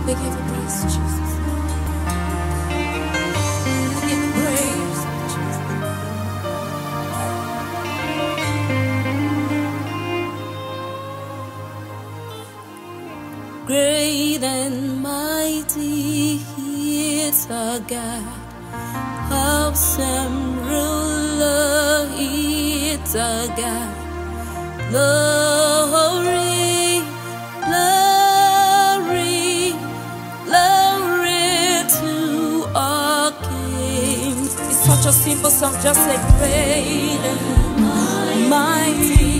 We give you praise, Jesus. We give you praise, Jesus. Great and mighty is our God. Awesome ruler is our God. Glory, glory, glory to our King. It's such a simple song, just say great and mighty.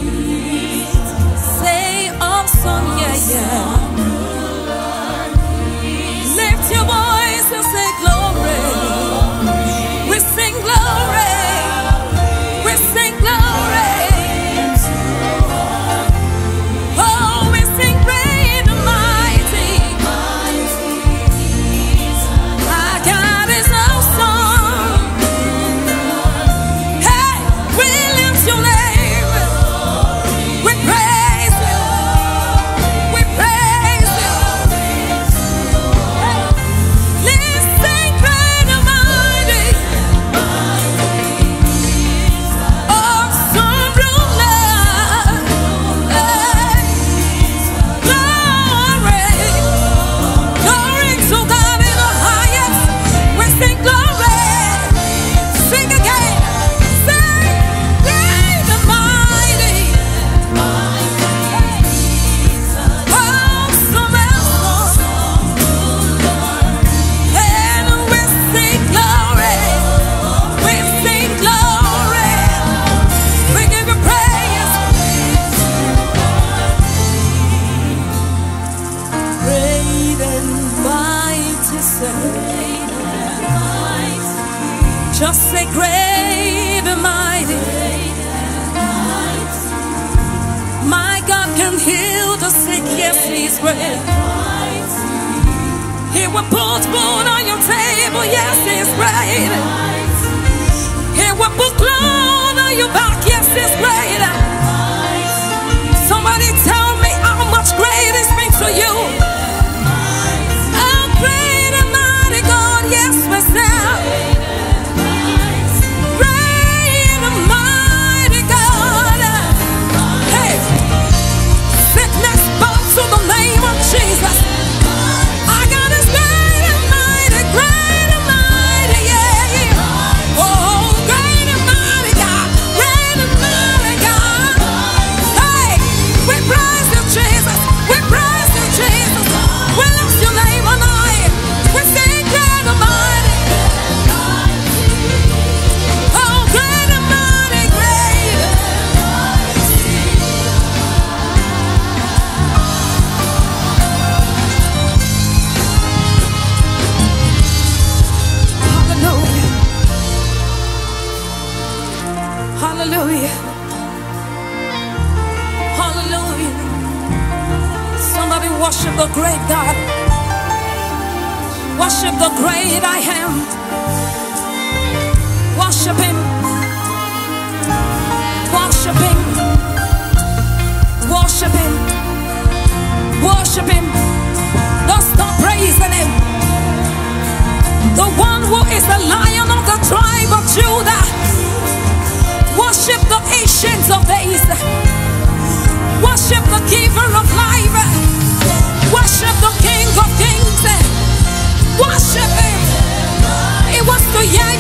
Say awesome, yeah, yeah. Lift your voice and say glory. We sing glory. We sing glory. Oh, we sing great and mighty. Our God is awesome. Hey, we lift your name. We praise you. We praise you. Let's sing great and mighty. Awesome ruler. Glory. Glory to God in the highest. We sing glory. Sing again. Sing great and mighty. Awesome and we sing glory. We sing glory. We give you praise. Great and mighty, say. Just say great and mighty. My God can heal the sick, yes, He's great. He will put food on your table, yes, He's great. He will put clothes on your back, yes, He's great. Somebody tell me how much great He's been to you. Oh, great and mighty God, yes, we serve. Great and mighty God. Hey, sickness bow to the name of Jesus. Our God is great and mighty, yeah. Oh, great and mighty God, great and mighty God. Hey, we praise you, Jesus. We praise you, Jesus. We lift your name on high. We sing great and mighty. Oh, great and mighty, great. Hallelujah. Hallelujah. Hallelujah. Somebody worship the great God. Worship the great I am. Worship Him. Worship Him. Worship Him. Worship Him. Don't stop praising Him. The one who is the Lion of the tribe of Judah. Worship the Ancient of Days. Worship the Giver of life. Worship the King of Kings. Worship Him. He wants to hear